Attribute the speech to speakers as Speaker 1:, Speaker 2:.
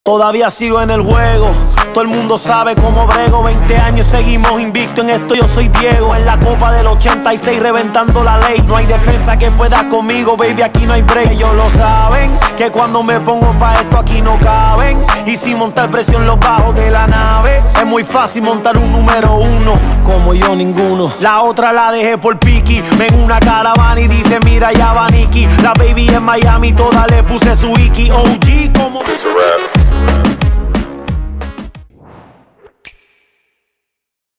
Speaker 1: Todavía sigo en el juego, todo el mundo sabe cómo brego. 20 años seguimos invicto en esto, yo soy Diego. En la copa del 86 reventando la ley. No hay defensa que pueda conmigo, baby, aquí no hay break. Ellos lo saben, que cuando me pongo pa' esto aquí no caben. Y sin montar presión los bajos de la nave. Es muy fácil montar un número uno, como yo ninguno. La otra la dejé por Piki, ven una caravana y dice mira ya va Nicky. La baby en Miami toda le puse su Iki. OG como...